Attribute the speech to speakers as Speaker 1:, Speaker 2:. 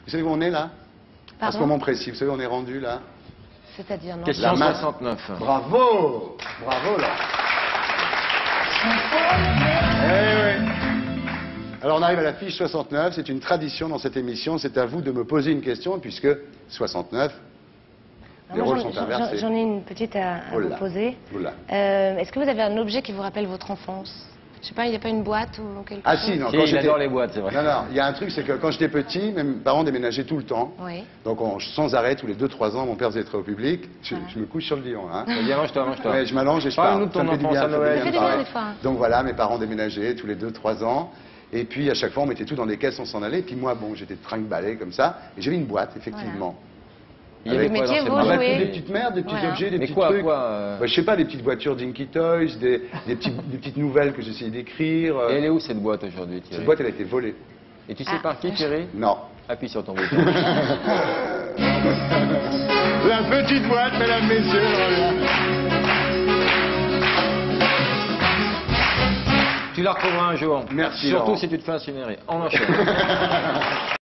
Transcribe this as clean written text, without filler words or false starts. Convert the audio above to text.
Speaker 1: Vous savez où on est là? À ce
Speaker 2: Pardon?
Speaker 1: moment précis, vous savez où on est rendu là?
Speaker 2: C'est-à-dire, non?
Speaker 3: Question
Speaker 1: La
Speaker 3: 69.
Speaker 1: Bravo! Bravo là! Eh oui. Alors on arrive à la fiche 69, c'est une tradition dans cette émission, c'est à vous de me poser une question puisque 69, les
Speaker 2: Moi,
Speaker 1: rôles sont inversés.
Speaker 2: J'en ai une petite à
Speaker 1: Oh
Speaker 2: vous
Speaker 1: là.
Speaker 2: poser.
Speaker 1: Oula.
Speaker 2: Est-ce que vous avez un objet qui vous rappelle votre enfance? Je sais pas, il n'y a pas une boîte ou quelque
Speaker 1: Ah
Speaker 2: chose?
Speaker 1: si, non,
Speaker 3: Si,
Speaker 1: quand
Speaker 3: il
Speaker 1: j'étais...
Speaker 3: adore les boîtes, c'est vrai.
Speaker 1: Non, non, il y a un truc, c'est que quand j'étais petit, mes parents déménageaient tout le temps.
Speaker 2: Oui.
Speaker 1: Donc sans arrêt, tous les 2-3 ans, mon père faisait très au public. Je me couche sur le divan, hein.
Speaker 3: Vas-y, mange-toi, mange-toi.
Speaker 1: Ouais, je m'allonge et je pars.
Speaker 3: Parle-nous de ton
Speaker 1: Ça me fait du
Speaker 3: enfance
Speaker 1: bien,
Speaker 3: à
Speaker 1: ça me fait
Speaker 3: Noël.
Speaker 1: du
Speaker 2: Ça fait du
Speaker 1: bien de
Speaker 2: bien
Speaker 1: parler.
Speaker 2: des fois, hein.
Speaker 1: Donc voilà, mes parents déménageaient tous les 2-3 ans. Et puis à chaque fois, on mettait tout dans des caisses, on s'en allait. Et puis moi, bon, j'étais trinque-ballé comme ça. Et j'avais une boîte, effectivement.
Speaker 3: Il y avait
Speaker 2: Vous
Speaker 3: quoi dans
Speaker 2: mettiez
Speaker 3: cette
Speaker 2: vos
Speaker 3: boîte?
Speaker 1: Avec
Speaker 2: jouets.
Speaker 1: des petites merdes, des petites
Speaker 2: Voilà.
Speaker 1: objets, des
Speaker 3: Mais
Speaker 1: petits
Speaker 3: quoi,
Speaker 1: trucs.
Speaker 3: quoi
Speaker 1: Bah, je sais pas, des petites voitures Dinky Toys, des petites nouvelles que j'essayais d'écrire.
Speaker 3: Et elle est où cette boîte aujourd'hui, Thierry?
Speaker 1: Cette boîte, elle a été volée.
Speaker 3: Et tu sais
Speaker 2: Ah.
Speaker 3: par qui, Thierry?
Speaker 1: Non.
Speaker 3: Appuie sur ton bouton.
Speaker 1: La petite boîte, mesdames, messieurs.
Speaker 3: Tu la retrouveras un jour.
Speaker 1: Merci,
Speaker 3: Surtout
Speaker 1: Laurent.
Speaker 3: si tu te fais incinérer. On enchaîne.